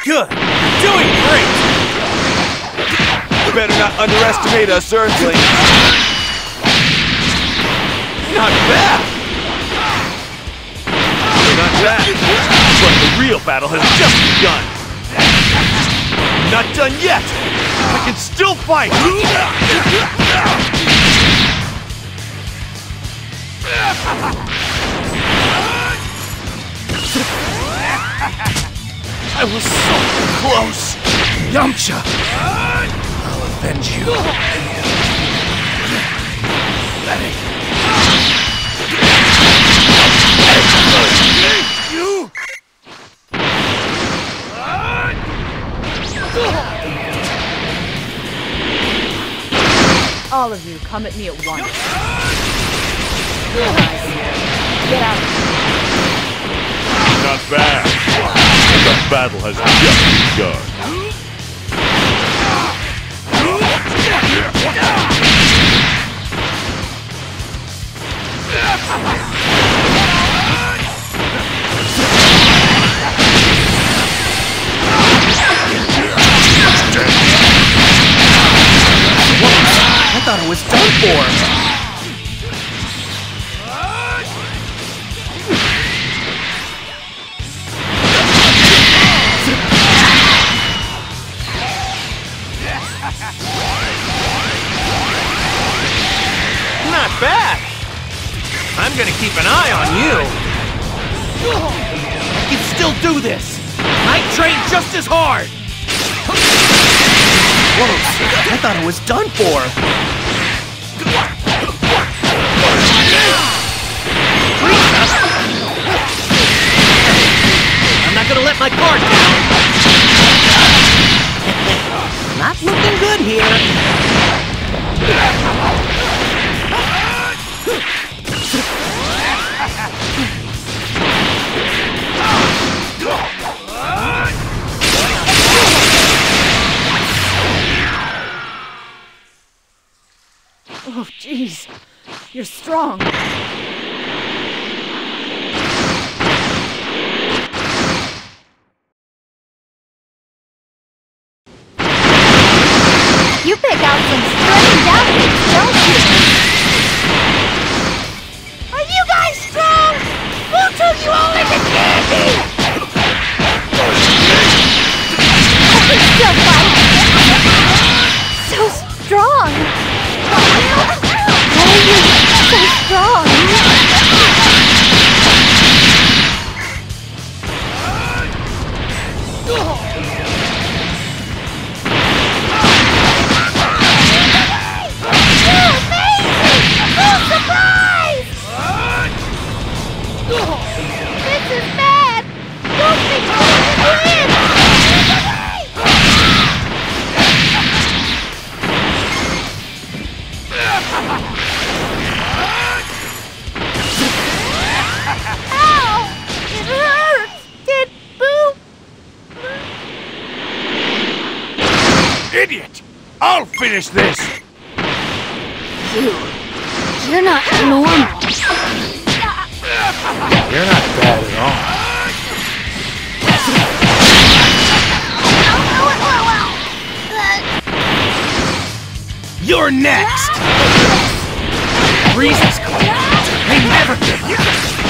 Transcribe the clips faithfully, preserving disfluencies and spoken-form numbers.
Good! You're doing great! You better not underestimate us, Earthling. Not bad! Not bad! But the real battle has just begun! Not done yet! I can still fight! I was so close! Yamcha! I'll avenge you! Pathetic! You! All of you, come at me at once. Get out. Not bad. The battle has just begun. I thought it was done for! Not bad! I'm gonna keep an eye on you! I can still do this! I trained just as hard! Whoa! I thought it was done for! I'm not gonna let my guard down! Not looking good here! Oh, jeez. You're strong. You pick out some strange outfits, don't you? Are you guys strong? We'll turn you all into candy! They still fight! So strong! Oh, you're so strong! Idiot! I'll finish this! You... You're not normal. You're not bad at all. You're next! Reason's clear. They never give up.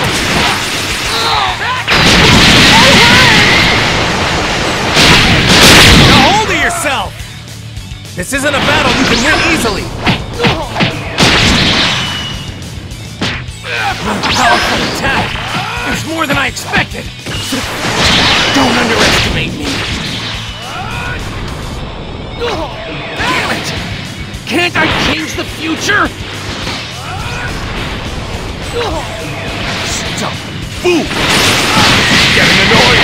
Now hold it yourself! This isn't a battle you can win easily! Powerful attack! There's more than I expected! Don't underestimate me! Damn it! Can't I change the future? Stop! Fool! Getting annoying!